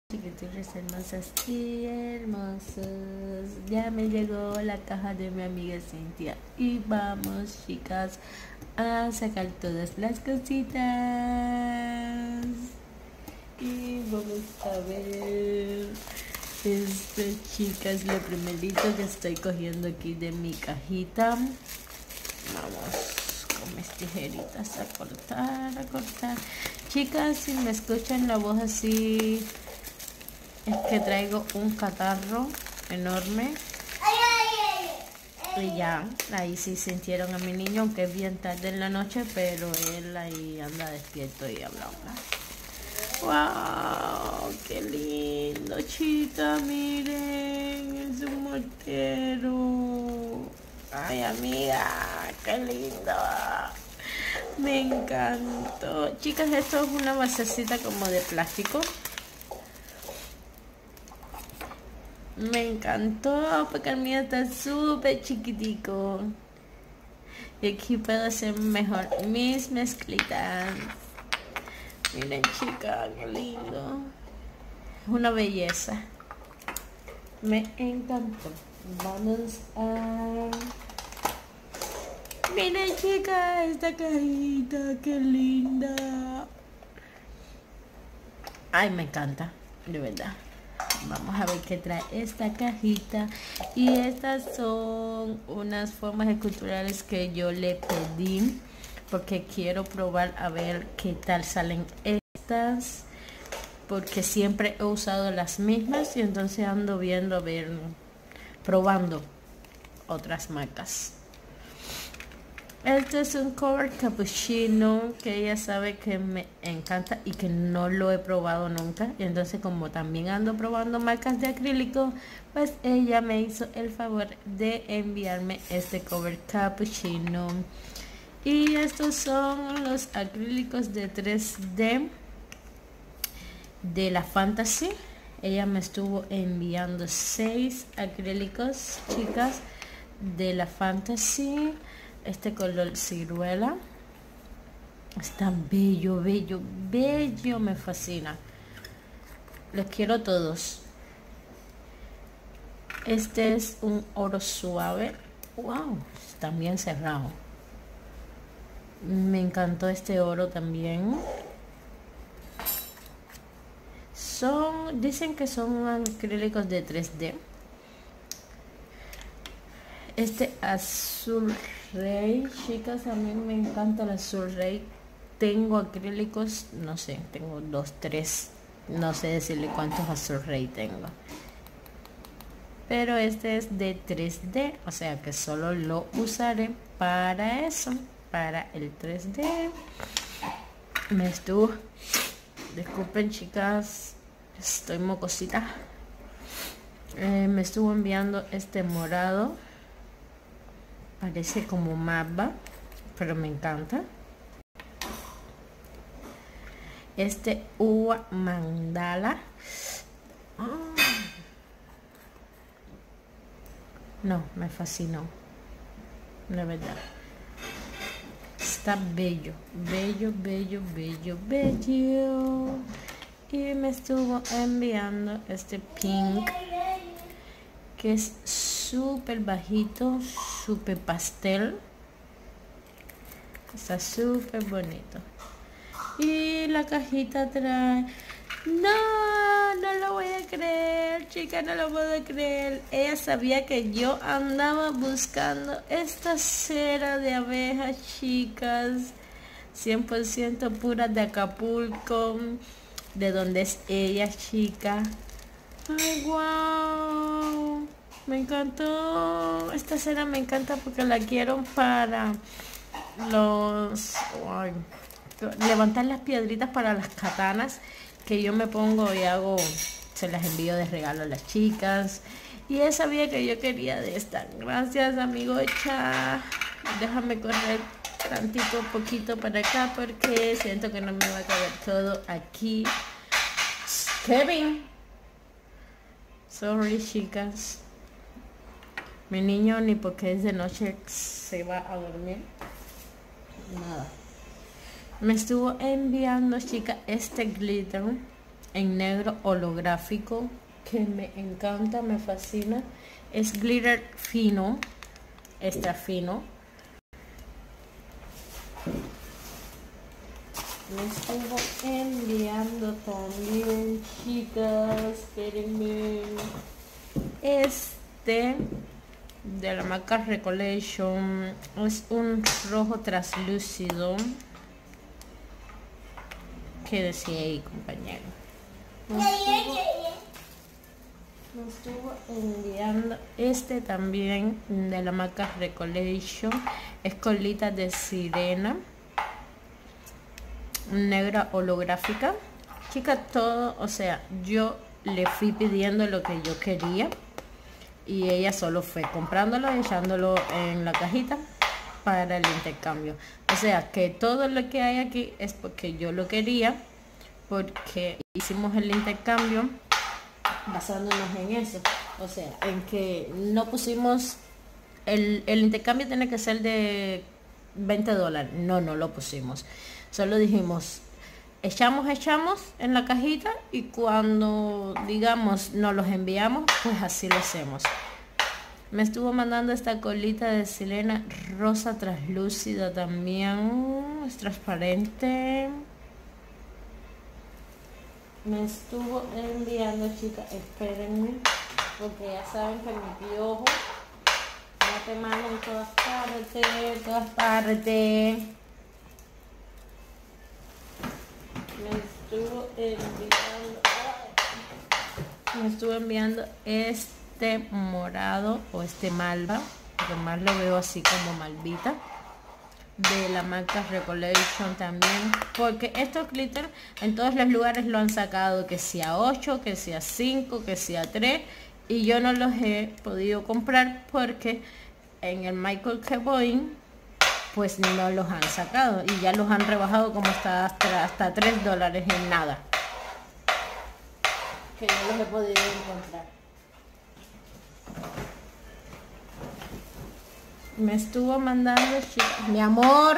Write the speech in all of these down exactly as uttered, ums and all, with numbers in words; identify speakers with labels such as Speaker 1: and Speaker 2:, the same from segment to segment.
Speaker 1: Chiquitines hermosas y hermosos, ya me llegó la caja de mi amiga Cintia y vamos, chicas, a sacar todas las cositas y vamos a ver esto, chicas. Lo primerito que estoy cogiendo aquí de mi cajita, vamos con mis tijeritas a cortar, a cortar. Chicas, si me escuchan la voz así, es que traigo un catarro enorme. Y ya, ahí sí sintieron a mi niño, aunque es bien tarde en la noche, pero él ahí anda despierto y habla. ¡Wow! ¡Qué lindo, chica! Miren, es un mortero. ¡Ay, amiga! ¡Qué lindo! Me encantó. Chicas, esto es una basecita como de plástico. Me encantó porque el mío está súper chiquitico. Y aquí puedo hacer mejor mis mezclitas. Miren, chicas, qué lindo. Es una belleza. Me encantó. Vamos a... Miren, chicas, esta cajita, qué linda. Ay, me encanta, de verdad. Vamos a ver qué trae esta cajita. Y estas son unas formas esculturales que yo le pedí, porque quiero probar a ver qué tal salen estas, porque siempre he usado las mismas y entonces ando viendo, a ver, probando otras marcas. Este es un cover capuchino que ella sabe que me encanta y que no lo he probado nunca. Y entonces, como también ando probando marcas de acrílico, pues ella me hizo el favor de enviarme este cover capuchino. Y estos son los acrílicos de tres D de la Fantasy. Ella me estuvo enviando seis acrílicos, chicas, de la Fantasy. Este color ciruela está bello, bello, bello, me fascina. Los quiero todos. Este es un oro suave. Wow, está bien cerrado. Me encantó este oro también. Son, dicen que son acrílicos de tres D. Este azul rey, chicas, a mí me encanta el azul rey. Tengo acrílicos, no sé, tengo dos, tres, no sé decirle cuántos azul rey tengo. Pero este es de tres D, o sea que solo lo usaré para eso, para el tres D. Me estuvo, disculpen, chicas, estoy mocosita. Eh, me estuvo enviando este morado. Parece como mapa, pero me encanta. Este uva mandala. Oh. No, me fascinó. La verdad. Está bello, bello, bello, bello, bello. Y me estuvo enviando este pink, que es súper bajito, súper pastel. Está súper bonito. Y la cajita trae... No, no lo voy a creer, chica, no lo puedo creer. Ella sabía que yo andaba buscando esta cera de abejas, chicas, cien por ciento pura de Acapulco, de donde es ella, chica. Ay, wow. Me encantó. Esta cera me encanta porque la quiero para los... Ay, levantar las piedritas para las katanas que yo me pongo y hago, se las envío de regalo a las chicas. Y ella sabía que yo quería de esta. Gracias, amigocha. Déjame correr tantito, poquito para acá porque siento que no me va a caber todo aquí. Kevin. Sorry, chicas. Mi niño ni porque es de noche se va a dormir. Nada. Me estuvo enviando, chica, este glitter en negro holográfico que me encanta, me fascina. Es glitter fino, extra fino. Me estuvo enviando también, chicas, espérenme, este de la marca Recollection. Es un rojo translúcido. ¿Qué decía ahí, compañero? Me estuvo, me estuvo enviando este también de la marca Recollection. Es colita de sirena, negra holográfica. Chica, todo, o sea, yo le fui pidiendo lo que yo quería y ella solo fue comprándolo y echándolo en la cajita para el intercambio. O sea que todo lo que hay aquí es porque yo lo quería, porque hicimos el intercambio basándonos en eso. O sea, en que no pusimos el, el intercambio tiene que ser de veinte dólares. No, no lo pusimos. Solo dijimos, echamos, echamos en la cajita y cuando digamos nos los enviamos, pues así lo hacemos. Me estuvo mandando esta colita de sirena rosa translúcida también, es transparente. Me estuvo enviando, chicas, espérenme, porque ya saben que mi piojo no te mando en todas partes, todas partes. Me estuvo enviando, me estuvo enviando este morado o este malva, porque más lo veo así como malvita, de la marca Recollection también, porque estos glitter en todos los lugares lo han sacado, que sea ocho, que sea cinco, que sea tres, y yo no los he podido comprar porque en el Michael Kors pues no los han sacado y ya los han rebajado como hasta hasta, hasta tres dólares en nada, que no los he podido encontrar. Me estuvo mandando, chicas, mi amor,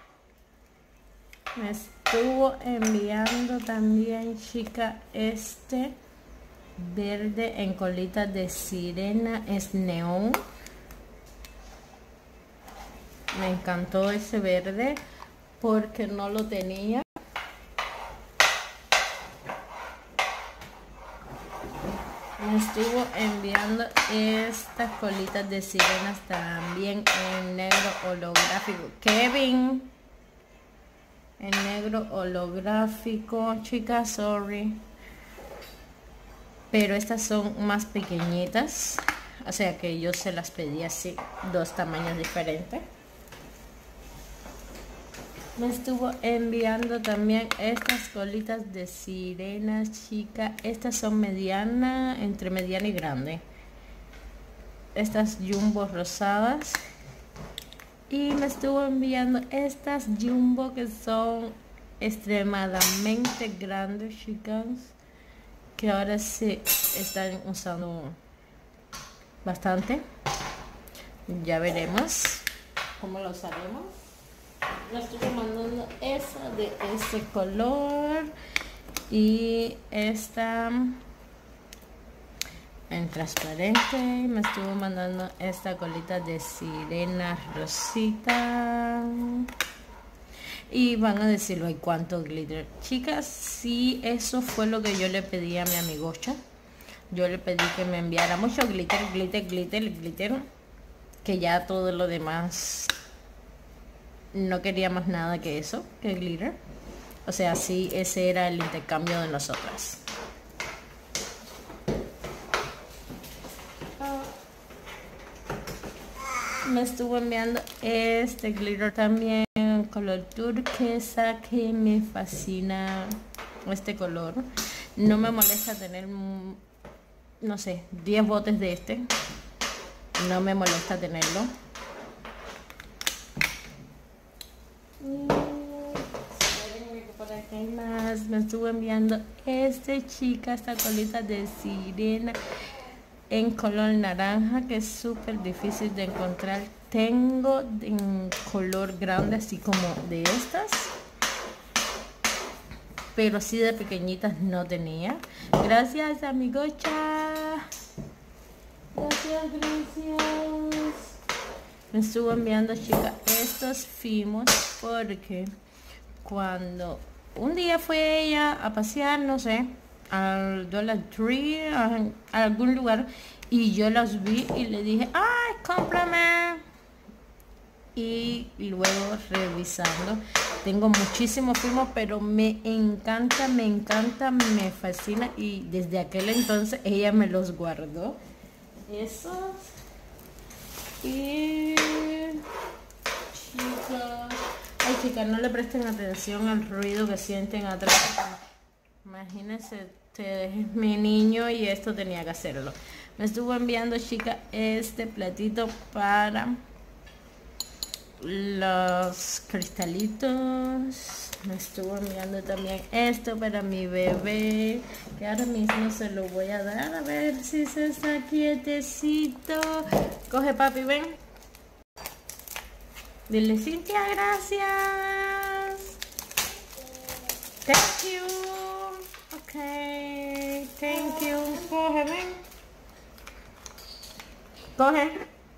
Speaker 1: me estuvo enviando también, chica, este verde en colita de sirena, es neón. Me encantó ese verde porque no lo tenía. Me estuvo enviando estas colitas de sirenas también en negro holográfico. Kevin, en negro holográfico, chicas, sorry, pero estas son más pequeñitas, o sea que yo se las pedí así, dos tamaños diferentes. Me estuvo enviando también estas colitas de sirenas, chicas. Estas son mediana, entre mediana y grande. Estas jumbo rosadas. Y me estuvo enviando estas jumbo que son extremadamente grandes, chicas, que ahora se están usando bastante. Ya veremos cómo lo usaremos. Me estuve mandando esa de ese color y esta en transparente. Me estuvo mandando esta colita de sirena rosita y van a decirlo, ¿y cuánto glitter? Chicas, sí, eso fue lo que yo le pedí a mi amigocha. Yo le pedí que me enviara mucho glitter, glitter, glitter, glitter, que ya todo lo demás no quería más nada que eso, que glitter. O sea, sí, ese era el intercambio de nosotras. Me estuvo enviando este glitter también, color turquesa, que me fascina este color. No me molesta tener, no sé, diez botes de este. No me molesta tenerlo. Por aquí hay más. Me estuvo enviando este, chica, esta colita de sirena en color naranja, que es súper difícil de encontrar. Tengo en color grande, así como de estas, pero sí de pequeñitas no tenía. Gracias, amigocha. Gracias, gracias. Me estuvo enviando, chica, estos fimos porque cuando un día fue ella a pasear, no sé, al Dollar Tree, a, a algún lugar, y yo los vi y le dije, ay, cómprame. Y luego revisando, tengo muchísimos fimos, pero me encanta, me encanta, me fascina, y desde aquel entonces ella me los guardó. Esos. Y chicas, ay, chicas, no le presten atención al ruido que sienten atrás. Imagínense ustedes, mi niño, y esto tenía que hacerlo. Me estuvo enviando, chica, este platito para los cristalitos. Me estuvo enviando también esto para mi bebé, que ahora mismo se lo voy a dar, a ver si se está quietecito. Coge, papi, ven. Dile, Cintia, gracias. Thank you. Ok, thank you. Coge, ven. Coge.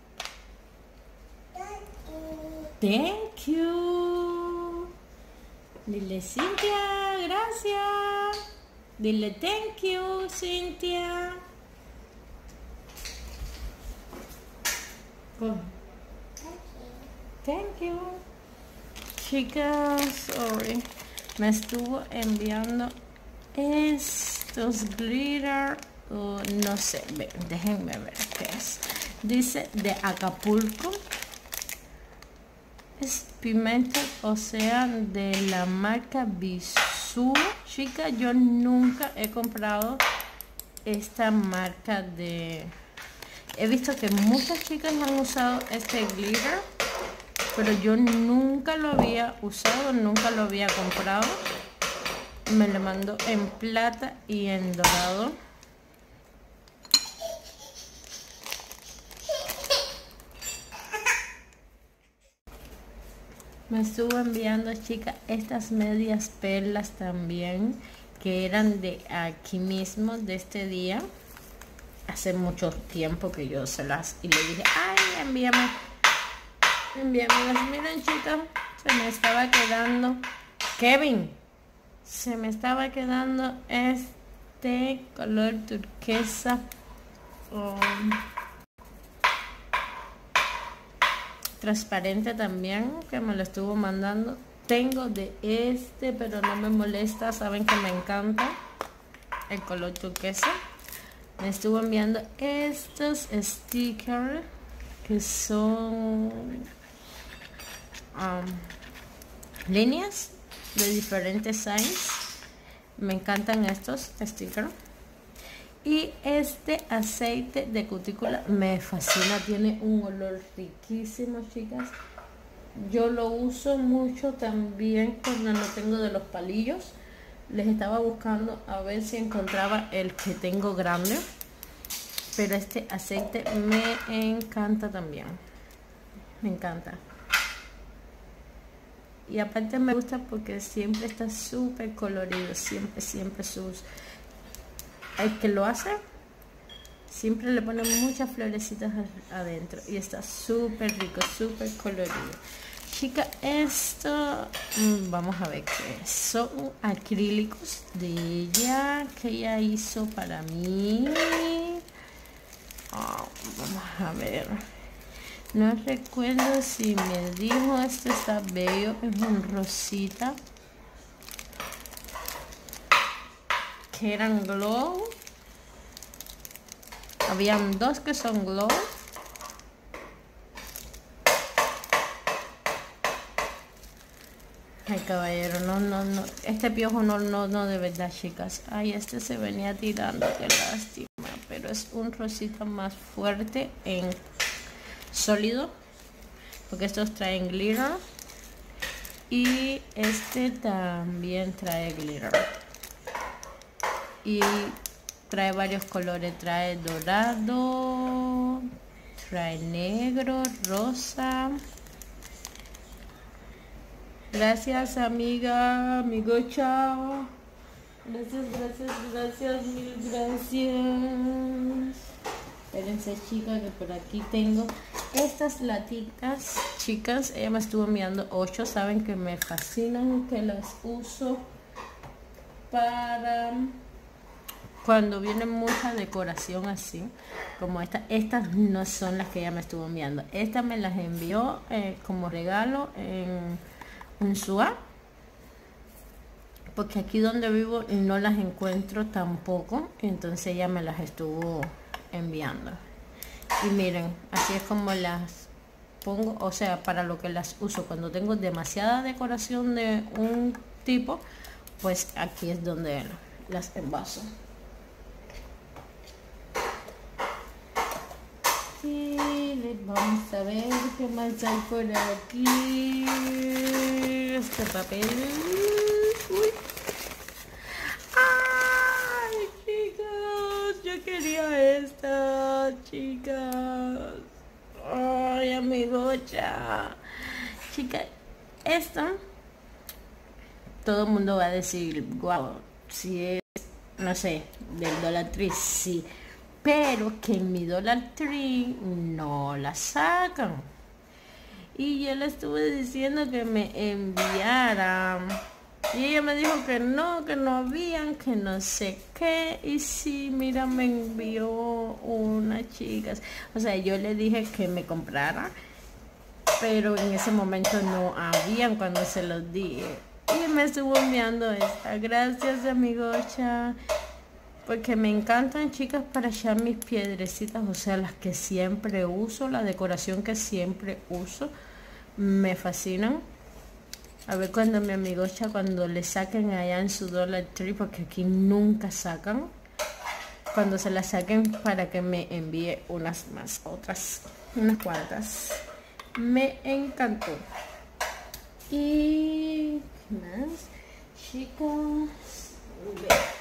Speaker 1: Thank you. Dile, Cintia, gracias. Dile, thank you, Cintia. Coge. Thank you. Chicas, sorry. Me estuvo enviando estos glitter. Uh, no sé, déjenme ver qué es. Dice de Acapulco. Es pigmento, o sea, de la marca Bisú. Chica, yo nunca he comprado esta marca de... He visto que muchas chicas han usado este glitter, pero yo nunca lo había usado, nunca lo había comprado. Me lo mandó en plata y en dorado. Me estuvo enviando, chica, estas medias perlas también, que eran de aquí mismo, de este día. Hace mucho tiempo que yo se las... Y le dije, ay, envíame. Envíamelas. Miren, chicas, se me estaba quedando... Kevin, se me estaba quedando este color turquesa. Um, transparente también, que me lo estuvo mandando. Tengo de este, pero no me molesta, saben que me encanta el color turquesa. Me estuvo enviando estos stickers que son um, líneas de diferentes sizes. Me encantan estos stickers. Y este aceite de cutícula me fascina, tiene un olor riquísimo, chicas. Yo lo uso mucho también cuando no tengo de los palillos. Les estaba buscando a ver si encontraba el que tengo grande, pero este aceite me encanta también. Me encanta. Y aparte me gusta porque siempre está súper colorido, siempre, siempre sus... El que lo hace siempre le pone muchas florecitas adentro y está súper rico, súper colorido. Chica, esto vamos a ver qué es. Son acrílicos de ella que ella hizo para mí. Oh, vamos a ver. No recuerdo si me dijo, esto está bello, es un rosita. Que eran glow. Habían dos que son glow. Ay, caballero, no, no, no. Este piojo no, no, no, de verdad, chicas. Ay, este se venía tirando, qué lástima. Pero es un rosita más fuerte en sólido, porque estos traen glitter. Y este también trae glitter. Y trae varios colores, trae dorado, trae negro, rosa. Gracias, amiga, amigo, chao. Gracias, gracias, gracias, mil gracias. Espérense, chicas, que por aquí tengo estas latitas. Chicas, ella me estuvo enviando ocho. Saben que me fascinan, que las uso para cuando viene mucha decoración así como esta. Estas no son las que ella me estuvo enviando. Estas me las envió eh, como regalo en un Suá, porque aquí donde vivo no las encuentro tampoco, entonces ella me las estuvo enviando. Y miren, así es como las pongo, o sea, para lo que las uso cuando tengo demasiada decoración de un tipo, pues aquí es donde las envaso. Y vamos a ver qué más hay por aquí. Este papel. Uy. Ay, chicos, yo quería esta, chicas. Ay, amigocha. Chica, esta, todo el mundo va a decir, wow, si es, no sé, del Dollar Tree, sí. Pero que en mi Dollar Tree no la sacan. Y yo le estuve diciendo que me enviara. Y ella me dijo que no, que no habían, que no sé qué. Y sí, mira, me envió una, chicas. O sea, yo le dije que me comprara, pero en ese momento no habían cuando se los dije. Y me estuvo enviando esta. Gracias, amigocha. Porque me encantan, chicas, para echar mis piedrecitas, o sea, las que siempre uso, la decoración que siempre uso, me fascinan. A ver cuando mi amigocha, cuando le saquen allá en su Dollar Tree, porque aquí nunca sacan, cuando se las saquen para que me envíe unas más, otras, unas cuantas. Me encantó. Y ¿qué más, chicas? Vean.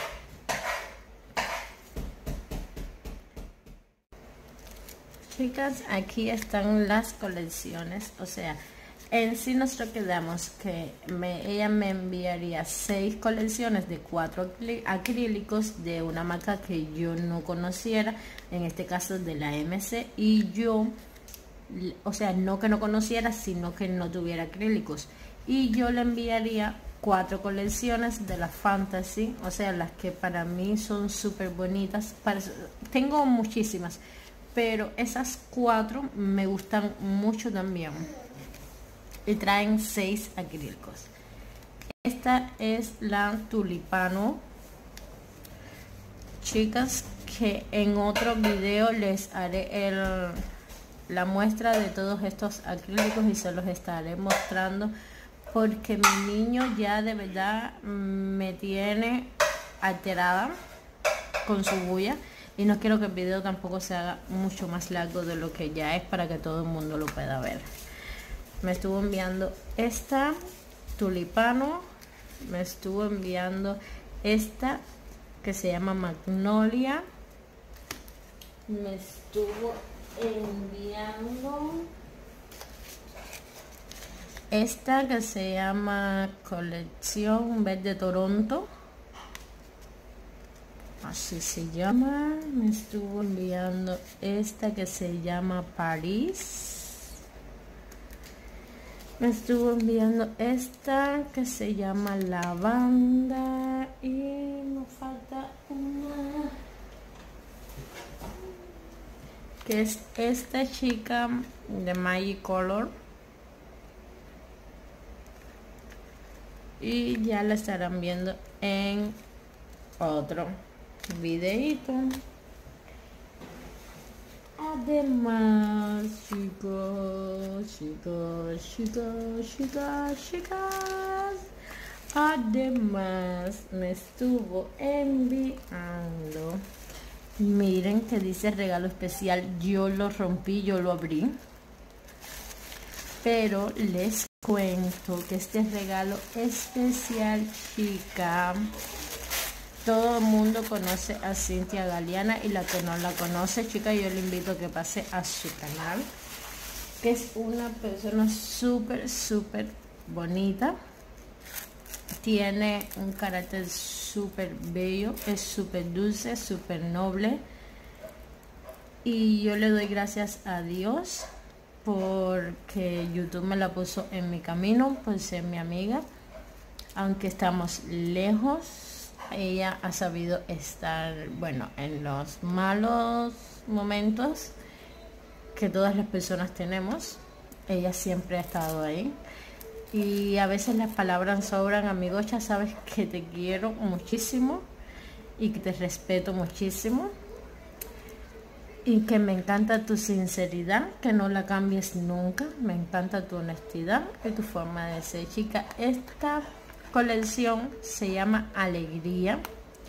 Speaker 1: Chicas, aquí están las colecciones, o sea, en sí nosotros quedamos que me, ella me enviaría seis colecciones de cuatro acrílicos de una marca que yo no conociera, en este caso de la M C, y yo, o sea, no que no conociera, sino que no tuviera acrílicos, y yo le enviaría cuatro colecciones de la Fantasy, o sea, las que para mí son súper bonitas. Para, tengo muchísimas, pero esas cuatro me gustan mucho también. Y traen seis acrílicos. Esta es la Tulipano. Chicas, que en otro video les haré el, la muestra de todos estos acrílicos y se los estaré mostrando. Porque mi niño ya de verdad me tiene alterada con su bulla. Y no quiero que el video tampoco se haga mucho más largo de lo que ya es, para que todo el mundo lo pueda ver. Me estuvo enviando esta Tulipano. Me estuvo enviando esta que se llama Magnolia. Me estuvo enviando esta que se llama Colección Verde Toronto. Así se llama. Me estuvo enviando esta que se llama París. Me estuvo enviando esta que se llama Lavanda. Y me falta una, que es esta chica de Magic Color. Y ya la estarán viendo en otro videito. Además, chicos, chicos, chicos, chicas, chicas, además me estuvo enviando, miren que dice regalo especial. Yo lo rompí, yo lo abrí, pero les cuento que este regalo especial, chica, todo el mundo conoce a Cintia Galeana, y la que no la conoce, chica, yo le invito a que pase a su canal, que es una persona súper, súper bonita. tiene un carácter súper bello, es súper dulce, súper noble. Y yo le doy gracias a Dios porque YouTube me la puso en mi camino por ser mi amiga. Aunque estamos lejos, ella ha sabido estar, bueno, en los malos momentos que todas las personas tenemos. Ella siempre ha estado ahí. Y a veces las palabras sobran, amigos. Ya sabes que te quiero muchísimo y que te respeto muchísimo. Y que me encanta tu sinceridad, que no la cambies nunca. Me encanta tu honestidad y tu forma de ser, chica. Esta colección se llama Alegría.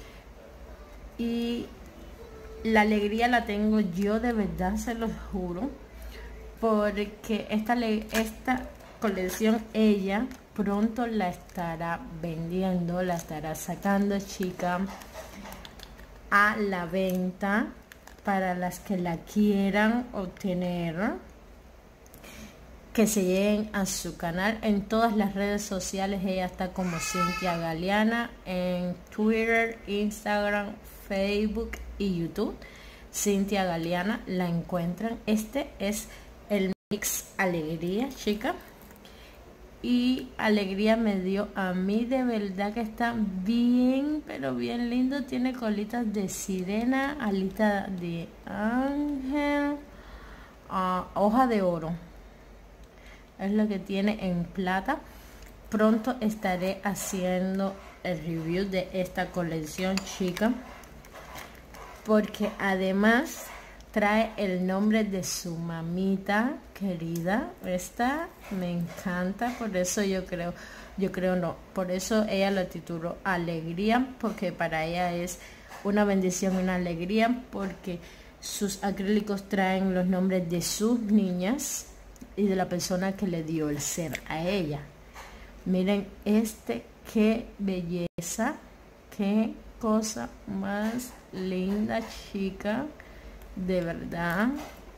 Speaker 1: Y la alegría la tengo yo, de verdad, se los juro. Porque esta, esta colección ella pronto la estará vendiendo, la estará sacando, chica, a la venta. Para las que la quieran obtener, que se lleguen a su canal. En todas las redes sociales ella está como Cintia Galeana, en Twitter, Instagram, Facebook y YouTube. Cintia Galeana la encuentran. Este es el mix Alegría, chica. Y Alegría me dio a mí, de verdad que está bien, pero bien lindo. Tiene colitas de sirena, alita de ángel, uh, hoja de oro. Es lo que tiene en plata. Pronto estaré haciendo el review de esta colección, chica, porque además trae el nombre de su mamita querida. Esta me encanta, por eso yo creo, yo creo no, por eso ella la tituló Alegría, porque para ella es una bendición, una alegría, porque sus acrílicos traen los nombres de sus niñas y de la persona que le dio el ser a ella. Miren este, qué belleza, qué cosa más linda, chica. De verdad,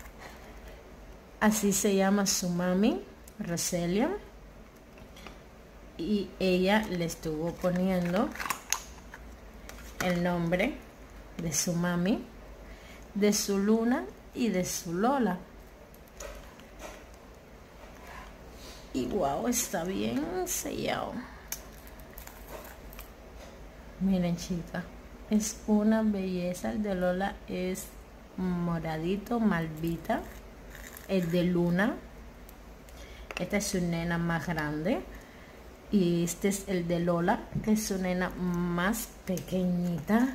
Speaker 1: así se llama su mami, Roselia, y ella le estuvo poniendo el nombre de su mami, de su Luna y de su Lola. Y wow, está bien sellado. Miren, chicas, es una belleza. El de Lola es moradito, malvita. El de Luna, esta es su nena más grande, y este es el de Lola, que es su nena más pequeñita.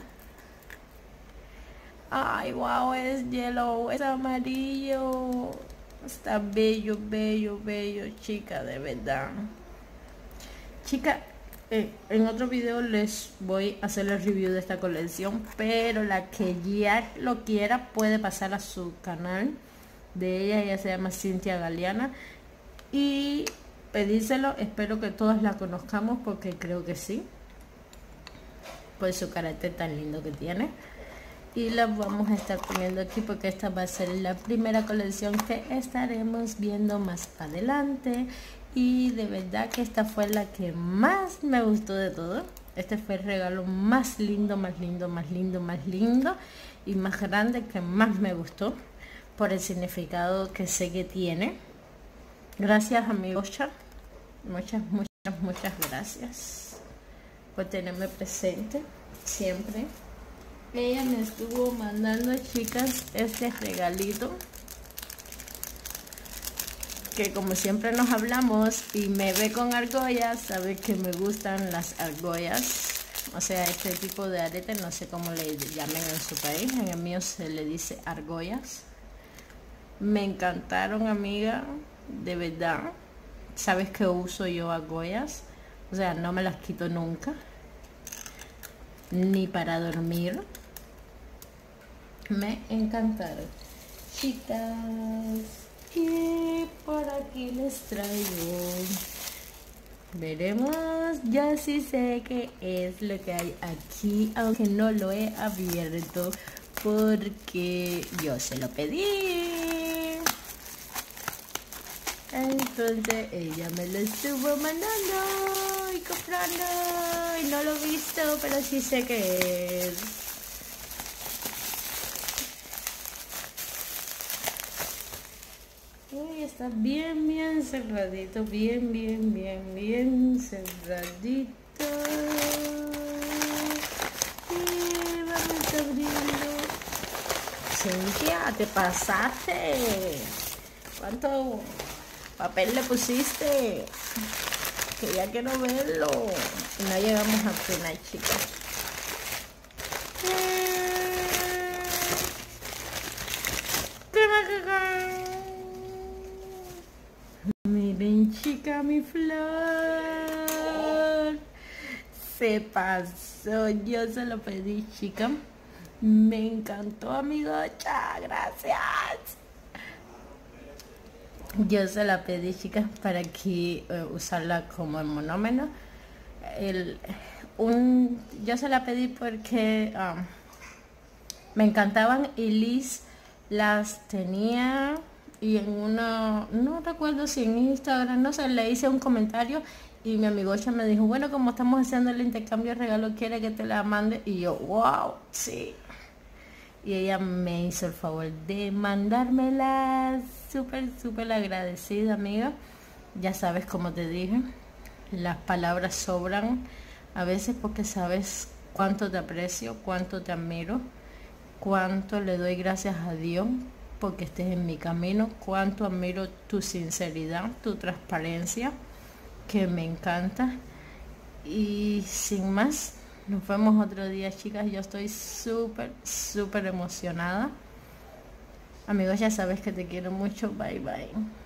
Speaker 1: Ay, wow, es yellow, es amarillo. Está bello, bello, bello, chica, de verdad. Chica, Eh, en otro video les voy a hacer el review de esta colección, pero la que ya lo quiera puede pasar a su canal de ella. Ella se llama Cintia Galeana y pedírselo. Espero que todas la conozcamos, porque creo que sí, por su carácter tan lindo que tiene. Y la vamos a estar poniendo aquí porque esta va a ser la primera colección que estaremos viendo más adelante. Y de verdad que esta fue la que más me gustó de todo. Este fue el regalo más lindo, más lindo, más lindo, más lindo y más grande, que más me gustó por el significado que sé que tiene. Gracias, amigos. Muchas, muchas, muchas gracias por tenerme presente siempre. Ella me estuvo mandando, chicas, este regalito, que como siempre nos hablamos y me ve con argollas, sabe que me gustan las argollas, o sea, este tipo de arete, no sé cómo le llamen en su país, en el mío se le dice argollas. Me encantaron, amiga, de verdad. Sabes que uso yo argollas, o sea, no me las quito nunca, ni para dormir. Me encantaron, chicas. Y por aquí les traigo, veremos, ya sí sé qué es lo que hay aquí, aunque no lo he abierto porque yo se lo pedí. Entonces ella me lo estuvo mandando. comprando y no lo he visto, pero sí sé que es. Uy, está bien, bien cerradito, bien, bien, bien, bien cerradito. Y vamos abriendo. Cintia, te pasaste. ¿Cuánto papel le pusiste? Que ya quiero verlo. Y no llegamos a final, chicos. Miren, chica, mi flor. Se pasó. Yo se lo pedí, chica. Me encantó, amigocha. Gracias. Yo se la pedí, chicas, para que uh, usarla como el monómeno. El, un, yo se la pedí porque um, me encantaban y Liz las tenía y en una, no recuerdo si en Instagram, no sé, le hice un comentario y mi amigocha me dijo, bueno, como estamos haciendo el intercambio de regalo, ¿quiere que te la mande? Y yo, wow, sí. Y ella me hizo el favor de mandármela. Súper, súper agradecida, amiga. Ya sabes, como te dije, las palabras sobran a veces porque sabes cuánto te aprecio, cuánto te admiro, cuánto le doy gracias a Dios porque estés en mi camino, cuánto admiro tu sinceridad, tu transparencia, que me encanta. Y sin más, nos vemos otro día, chicas. Yo estoy súper, súper emocionada. Amigos, ya sabes que te quiero mucho. Bye, bye.